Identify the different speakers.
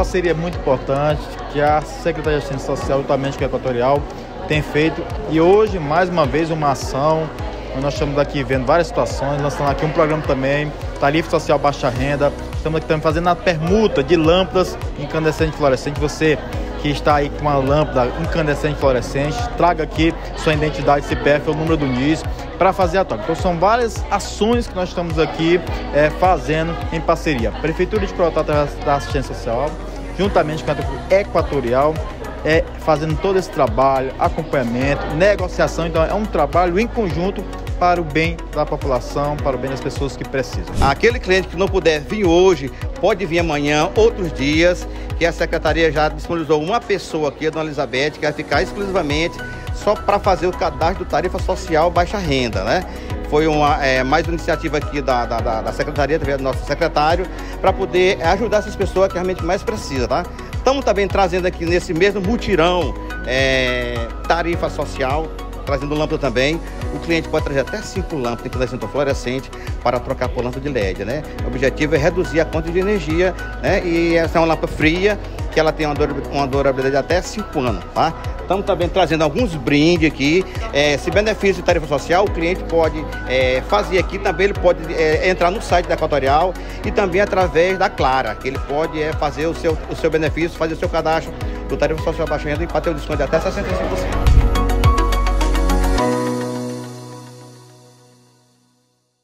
Speaker 1: parceria muito importante que a Secretaria de Assistência Social, juntamente com a Equatorial, tem feito. E hoje, mais uma vez, uma ação. Nós estamos aqui vendo várias situações, lançando aqui um programa também, Tarifa Social Baixa Renda. Estamos aqui também fazendo a permuta de lâmpadas incandescentes fluorescentes. Você que está aí com uma lâmpada incandescente fluorescente, traga aqui sua identidade CPF ou o número do NIS para fazer a troca. Então são várias ações que nós estamos aqui fazendo em parceria. Prefeitura de Coroatá, através da assistência social, juntamente com a Equatorial, fazendo todo esse trabalho, acompanhamento, negociação. Então é um trabalho em conjunto para o bem da população, para o bem das pessoas que precisam.
Speaker 2: Aquele cliente que não puder vir hoje, pode vir amanhã, outros dias, que a Secretaria já disponibilizou uma pessoa aqui, a Dona Elizabeth, que vai ficar exclusivamente só para fazer o cadastro do Tarifa Social Baixa Renda, né? Foi mais uma iniciativa aqui da Secretaria, através do nosso secretário, para poder ajudar essas pessoas que realmente mais precisam, tá? Estamos também trazendo aqui nesse mesmo mutirão Tarifa Social, trazendo lâmpada também. O cliente pode trazer até 5 lâmpadas incandescentes fluorescentes para trocar por lâmpada de LED, né? O objetivo é reduzir a conta de energia, né? E essa é uma lâmpada fria, que ela tem uma durabilidade de até 5 anos, tá? Estamos também trazendo alguns brindes aqui. Esse benefício de tarifa social, o cliente pode fazer aqui também, ele pode entrar no site da Equatorial e também através da Clara, que ele pode fazer o seu benefício, fazer o seu cadastro do Tarifa Social Baixa Renda e para ter um desconto de até 65%.